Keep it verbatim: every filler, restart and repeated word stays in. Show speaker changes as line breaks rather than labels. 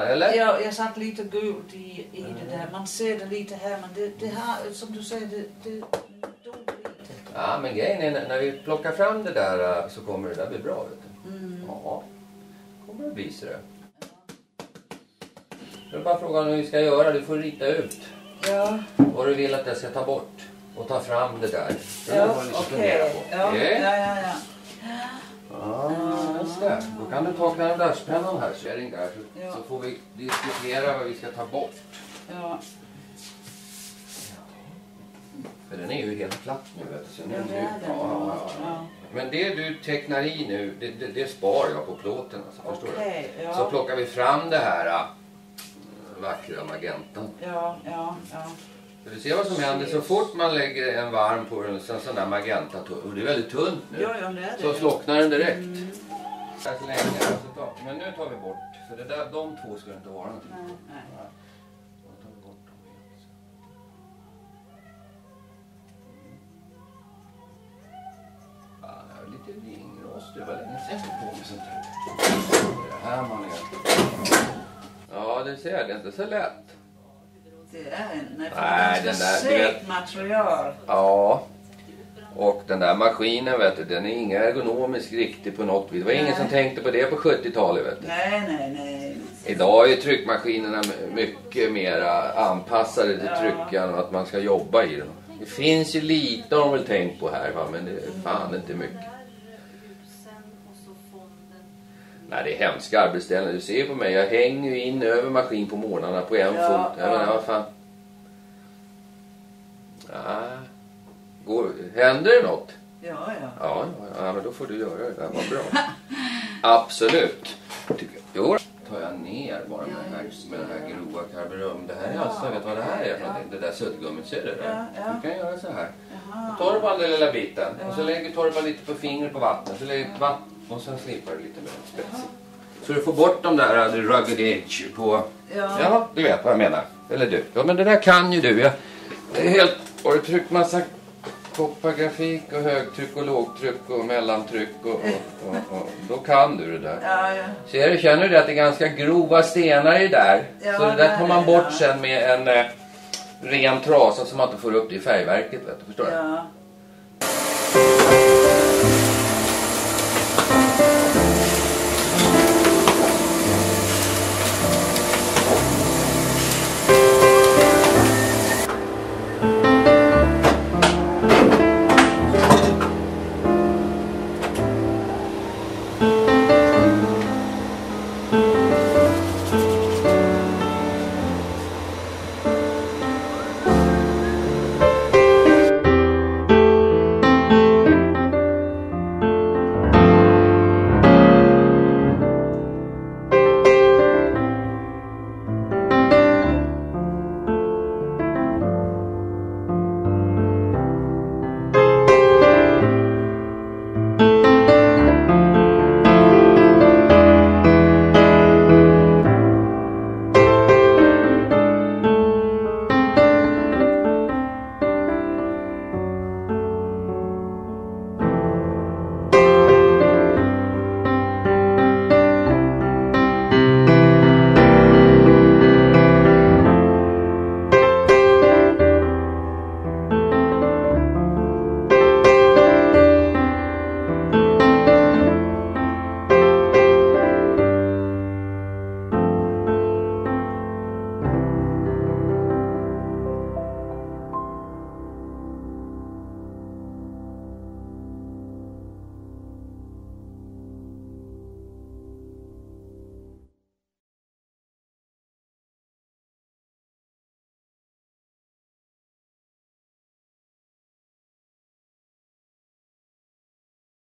eller?
Ja, jag satt lite gult i, i mm. det där. Man ser det lite här, men det, det har, som du säger, det, det dog lite.
Ja, men grejen är när vi plockar fram det där så kommer det där bli bra, vet du. Mm. Ja, kommer det bli så det. Jag vill bara fråga hur vi ska göra. Du får rita ut.
Ja.
Vad du vill att jag ska ta bort. Och ta fram det där. Det
ja, okej. Okay. Ja, okay. ja, ja, ja.
Ja, just det. Då kan du ta kalendarspennan här, Kärring, där. Så, ja. Så får vi diskutera vad vi ska ta bort.
Ja.
För den är ju helt platt nu, vet du. Så nu,
ja, det är
ja, ja, ja. Ja. Men det du tecknar i nu, det, det, det spar jag på plåten. Alltså, förstår
okay,
du?
Ja.
Så plockar vi fram det här äh, vackra magentan.
Ja, ja, ja.
Så du ser vad som händer så fort man lägger en varm på en sån, sån där magenta. Och det är väldigt tunt nu.
Ja, ja, det är det.
Så slocknar den direkt.
Mm.
Så länge, alltså, ta, men nu tar vi bort. För det där, de två ska inte vara någonting.
Nej, nej.
Då tar vi bort dem helt. Ja, det är lite ringrost. Det var länge sedan jag på med sånt här. Det här man är. Ja, det ser det är inte så lätt.
Det är en
Nej, den där,
segt material.
Ja. Och den där maskinen, vet du, den är inga ergonomisk riktig på något vis. Det var nej. Ingen som tänkte på det på sjuttiotalet, vet du.
Nej, nej, nej.
Idag är tryckmaskinerna mycket mer anpassade till ja. Tryckan och att man ska jobba i dem. Det finns ju lite de väl tänkt på här, va? Men det är fan inte mycket. Nej, det är hemska arbetsställen. Du ser på mig, jag hänger ju in över maskin på morgnarna på en ja, fot. Jag ja. menar, vad fan. Ja. Går, händer det något?
Ja, ja.
Ja, ja, men då får du göra det. Det var bra. Absolut. Jo, tar jag ner bara med den här, med den här grova karburum. Det här är alltså, jag vet vad det här är för någonting. Det där suddgummit, ser du det?
Ja, ja.
Du kan göra så här. Då tar du bara den lilla biten. Ja. Och så lägger, tar du bara lite på fingret på vattnet. Så lägger du vatten och sen slipar du lite med spetsigt. Så du får bort de där the rugged edge på... Ja. ja, du vet vad jag menar. Eller du. Ja, men det där kan ju du. Jag, det är helt... Har du tryckt massa koppargrafik och högtryck och lågtryck och mellantryck och, och, och, och då kan du det där.
Ja, ja.
Ser du, känner du att det är ganska grova stenar i där?
Ja,
så det där tar man bort
ja.
sen med en eh, ren trasa som man inte får upp det i färgverket, vet du, förstår du?
Ja,